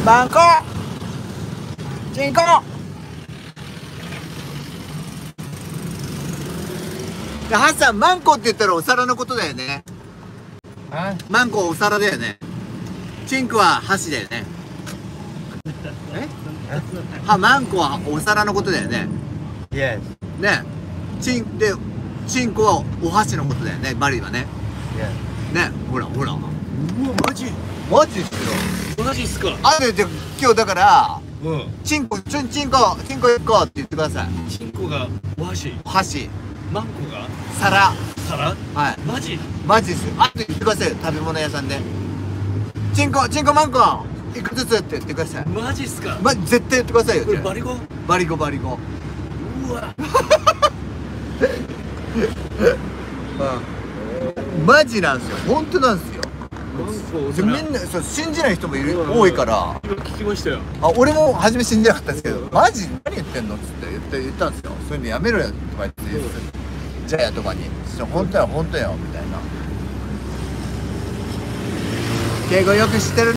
マンコチンコ。ハッサン、マンコって言ったらお皿のことだよね。マンコはお皿だよね。チンコは箸だよね。マンコはお皿のことだよね。 Yes. ね。チンコはお箸のことだよね。バリはね。 Yes. ね。ほらほら。 うわ、マジマジっすよ。 マジっすか。 で今日だからうん。 チンコ1個って言ってください。 チンコがお箸、 箸、 マンコが皿。 皿。 はい。 マジ。 マジっすよ。言ってくださいよ。食べ物屋さんで。チンコマンコいくつつって言ってください。 マジっすか。 絶対言ってくださいよ。 これバリゴ。 バリゴ。 うわ。 マジなんすよ。本当なんすよ。 マンコお皿。 みんなそう信じない人も多いから。 今聞きましたよ。 俺も初め信じなかったんですけど、マジ何言ってんのっつって言ったんですよ。そういうのやめろよとか言って、ジャヤとかに本当よみたいな。敬語よく知ってる。